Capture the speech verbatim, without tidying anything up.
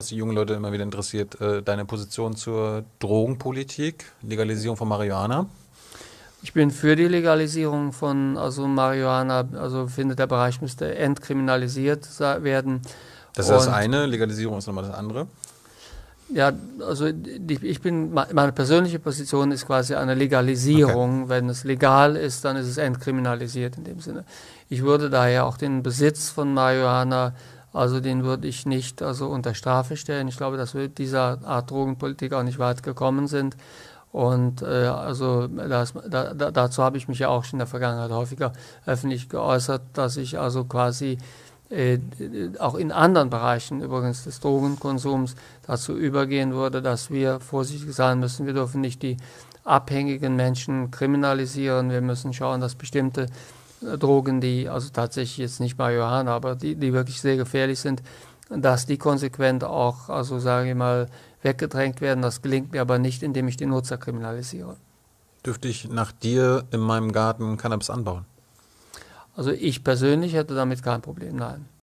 Was die jungen Leute immer wieder interessiert, äh, deine Position zur Drogenpolitik, Legalisierung von Marihuana. Ich bin für die Legalisierung von also Marihuana, also finde, der Bereich müsste entkriminalisiert sa- werden. Das ist das Und eine, Legalisierung ist nochmal das andere. ja, also die, ich bin, meine persönliche Position ist quasi eine Okay. Legalisierung. Wenn es legal ist, dann ist es entkriminalisiert in dem Sinne. Ich würde daher auch den Besitz von Marihuana, also den würde ich nicht also unter Strafe stellen. Ich glaube, dass wir mit dieser Art Drogenpolitik auch nicht weit gekommen sind. Und äh, also das, da, da, dazu habe ich mich ja auch schon in der Vergangenheit häufiger öffentlich geäußert, dass ich also quasi äh, auch in anderen Bereichen übrigens des Drogenkonsums dazu übergehen würde, dass wir vorsichtig sein müssen. Wir dürfen nicht die abhängigen Menschen kriminalisieren. Wir müssen schauen, dass bestimmte äh, Drogen, die also tatsächlich jetzt nicht Marihuana, aber die, die wirklich sehr gefährlich sind, dass die konsequent auch, also sage ich mal, weggedrängt werden. Das gelingt mir aber nicht, indem ich die Nutzer kriminalisiere. Dürfte ich nach dir in meinem Garten Cannabis anbauen? Also ich persönlich hätte damit kein Problem, nein.